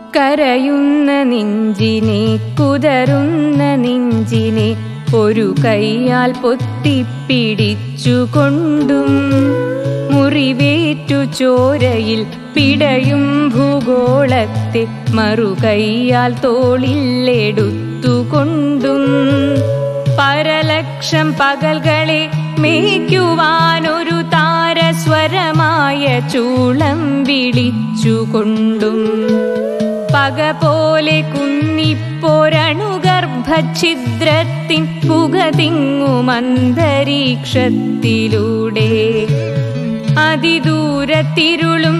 കരയുന്ന നെഞ്ചിനെ കുതറുന്ന നെഞ്ചിനെ ഒരു കൈയാൽ പൊത്തിപ്പിടിച്ചുകൊണ്ടും മുറിവേറ്റു ചോരയിൽ പിടയും ഭൂഗോളത്തെ മറുകൈയാൽ തോളിലെടുത്തുകൊണ്ടും പരലക്ഷം പകൽകളെ മേയ്ക്കുവാനൊരു താരസ്വരമായ ചൂളം വിളിച്ചുകൊണ്ടും പക പോലെ കുന്നിപ്പോരണുഗർഭഛിദ്രത്തിൻ പുകതിങ്ങുമന്തരീക്ഷത്തിലൂടെ അതിദൂരത്തിരുളും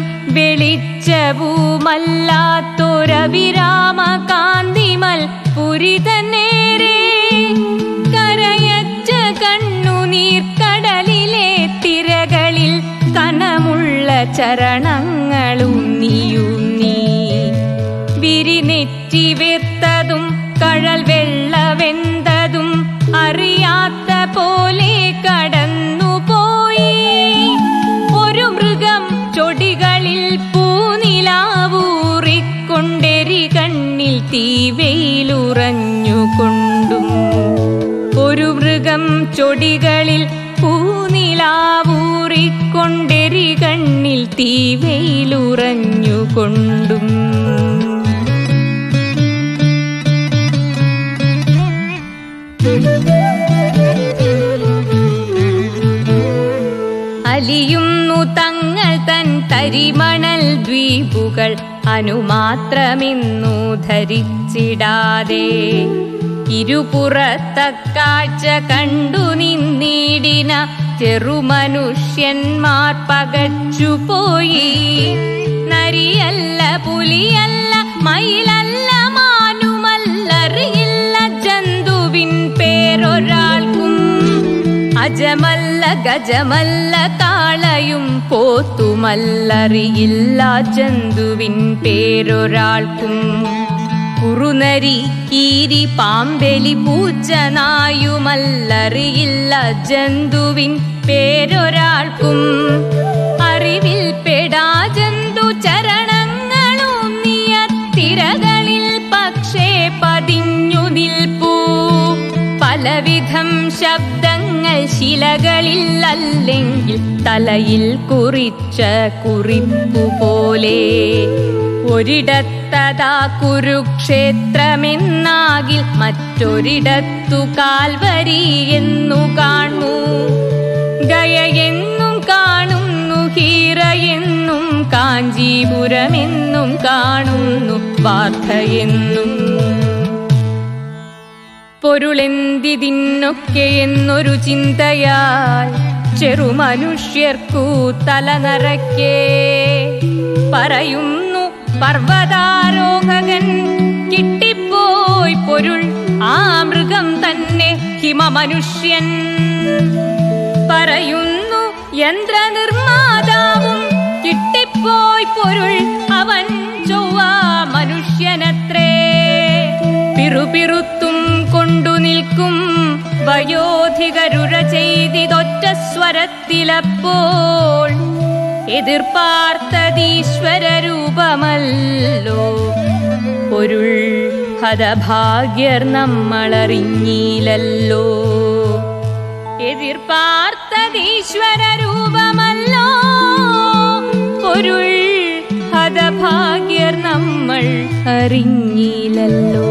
വെളിച്ചവുമല്ലാത്തൊരവിരാമ കാന്തിമൽ പുരിതന്നേരെ കരയച്ച കണ്ണുനീർക്കടലിലെ തിരകളിൽ കനമുള്ള ചരണങ്ങളുന്നിയുന്നീ വിരിനെറ്റി വീർത്തതും കഴൽ വെള്ളവെന്തതും അറിയാത്ത പോലെ കടന്നുപോയി. ഒരു മൃഗം ചൊടികളിൽ പൂനിലാവൂറിക്കൊണ്ടെരി കണ്ണിൽ തീവെയിലുറഞ്ഞുകൊണ്ടും ഒരു മൃഗം ചൊടികളിൽ പൂനിലാവൂറിക്കൊണ്ടെരി കണ്ണിൽ തീവെയിലുറഞ്ഞുകൊണ്ടും അലിയുന്നു തങ്ങൾ തൻ തരിമണൽ ദ്വീപുകൾ അനുമാത്രമെന്നു ധരിച്ചിടാതെ ഇരുപുറത്തക്കാഴ്ച കണ്ടു നിന്നിടിന ചെറുമനുഷ്യന്മാർ പകച്ചുപോയി. നരിയല്ല, പുലിയല്ല, മയിലല്ല, മാനുമല്ലറിയില്ല ജന്തുവിൻ പേരൊരാൾക്കും. അജമല്ല, ഗജമല്ല, കാളയും പോത്തുമല്ലറിയില്ല ജന്തുവിൻ പേരൊരാൾക്കും. കുറുനരി, കീരി, പാമ്പെലി, പൂച്ച, നായുമല്ലറിയില്ല ജന്തുവിൻ പേരൊരാൾക്കും. അറിവിൽ പെടാ ജന്തു ചരണങ്ങളൂന്നിയ തിരകളിൽ പക്ഷേ പതിഞ്ഞു നിൽപ്പൂ. പലവിധം ശബ്ദങ്ങൾ ശിലകളിൽ അല്ലെങ്കിൽ തലയിൽ കുറിച്ച കുറിപ്പുപോലെ. ഒരിടത്തതാ കുരുക്ഷേത്രമെന്നാകിൽ മറ്റൊരിടത്തു കാൽവരി എന്നു കാണൂ. ഗയയെന്നും കാണുന്നു, ഹീറയെന്നും കാഞ്ചീപുരമെന്നും കാണുന്നു, വാർധയെന്നും. പൊരുളെന്തിതിന്നൊക്കെ എന്നൊരു ചിന്തയാൽ ചെറുമനുഷ്യർക്കു തലനറയ്ക്കേ പറയുന്നു പർവ്വതാരോഹകൻ. കിട്ടിപ്പോയി പൊരുൾ, ആ മൃഗം തന്നെ ഹിമമനുഷ്യൻ. പറയുന്നു യന്ത്രനിർമ്മാതാവും, കിട്ടിപ്പോയി പൊരുൾ, അവൻ ചൊവ്വ മനുഷ്യനത്രേ. പിറുപിറുത്തും കൊണ്ടു നിൽക്കും വയോധികരുര ചെയ്തിതൊറ്റ സ്വരത്തിലപ്പോൾ. എതിർപ്പാർത്തതീശ്വര രൂപമല്ലോ പൊരുൾ, ഹതഭാഗ്യർ നമ്മളറിഞ്ഞില്ലല്ലോ. എതിർപ്പാർത്തതീശ്വര രൂപമല്ലോ പൊരുൾ, ഹതഭാഗ്യർ നമ്മൾ അറിഞ്ഞില്ലല്ലോ.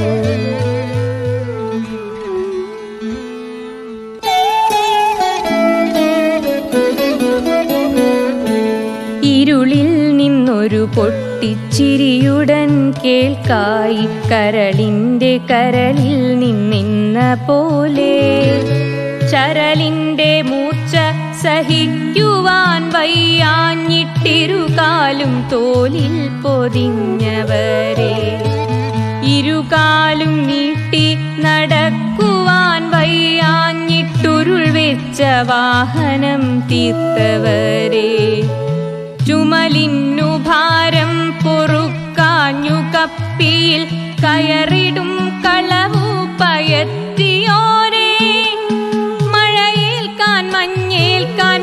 ഇരുളിൽ നിന്നൊരു പൊട്ടിച്ചിരിയുടൻ കേൾക്കായി കരളിന്റെ കരളിൽ നിന്ന പോലെ. ചരലിന്റെ മൂർച്ച സഹിക്കുവാൻ വയ്യാഞ്ഞിട്ടിരുകാലും തോലിൽ പൊതിഞ്ഞവരെ. ഇരുകാലും നീട്ടി നടക്കുവാൻ വയ്യാഞ്ഞിട്ടുരുൾ വെച്ച വാഹനം തീർത്തവരെ. ചുമലിന്നു ഭാരം പൊറുക്കാഞ്ഞു കപ്പിയിൽ കയറിടും കളവു പയറ്റിയോരെ. മഴയേൽക്കാൻ, മഞ്ഞേൽക്കാൻ,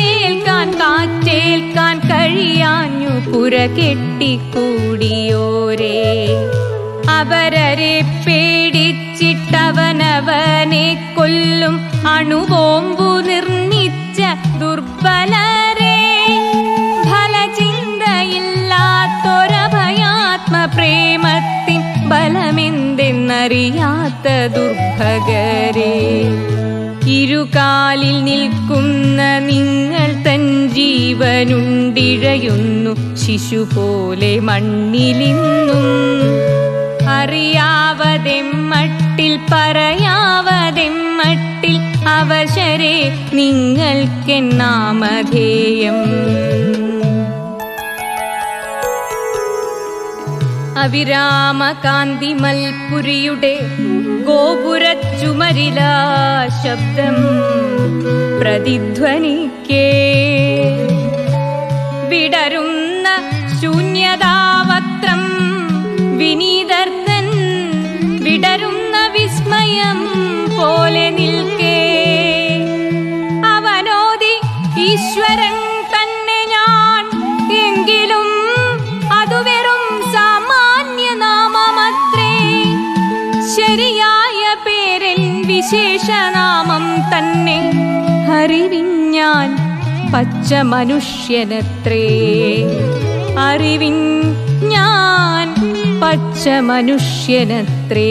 വെയിലേൽക്കാൻ, കാറ്റേൽക്കാൻ കഴിയാഞ്ഞു പുര കെട്ടിക്കൂടിയോരെ. ദുർഭഗരെ. അപരരെ പേടിച്ചിട്ടവനവനെ കൊല്ലും അണുബോംബു നിർമ്മിച്ച ദുർബലരെ. ഫലചിന്തയില്ലാത്തൊരഭയാത്മപ്രേമത്തിൻ ബലമെന്തെന്നറിയാത്ത ദുർഭഗരെ. ഇരുകാലിൽ നിൽക്കുന്ന നിങ്ങൾ തൻ ജീവനുണ്ടിഴയുന്നു ശിശു പോലെ മണ്ണിലിന്നും. അറിയാവതെമ്മട്ടിൽ പറയാവതെമ്മട്ടിൽ അവശരെ നിങ്ങൾക്കെന്നാമധേയം. അവിരാമകാന്തി മൽപുരിയുടെ ഗോപുരച്ചുമരിലാ ശബ്ദം പ്രതിധ്വനിക്കേ. വിടരുന്ന ശൂന്യതാവത്രം വിനീതർത്തൻ വിടരുന്ന വിസ്മയം പോലെ നിൽക്കേ. അവനോദി ഈശ്വരൻ തന്നെ ഞാൻ, എങ്കിലും അതു വെറും സാമാന്യനാമമത്രേ. ശരിയായ പേരിൽ വിശേഷനാമം തന്നെ അറിവിഞ്ഞാൻ പച്ച മനുഷ്യനത്രേ. അറിവിൻ ഞാൻ പച്ച മനുഷ്യനത്രേ.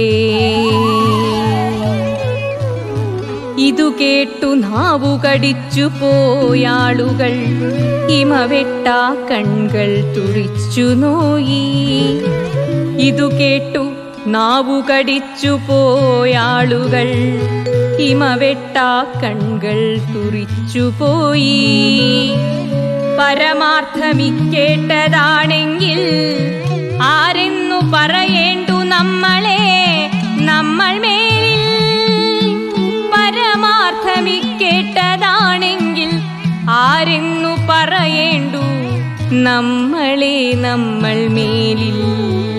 ഇതു കേട്ടു നാവു കടിച്ചു പോയാളുകൾ ഇമവെട്ടാ കൺകൾ തുറിച്ചു നോയി. ഇതു കേട്ടു നാവു കടിച്ചു പോയാളുകൾ ഇമവെട്ടാ കൺകൾ തുറിച്ചു പോയി. പരമാർത്ഥമിക്കേട്ടതാണെങ്കിൽ ആരെന്നു പറയേണ്ടു നമ്മളെ നമ്മൾ മേലിൽ. പരമാർത്ഥമിക്കേട്ടതാണെങ്കിൽ ആരെന്നു പറയേണ്ടു നമ്മളെ നമ്മൾ മേലിൽ.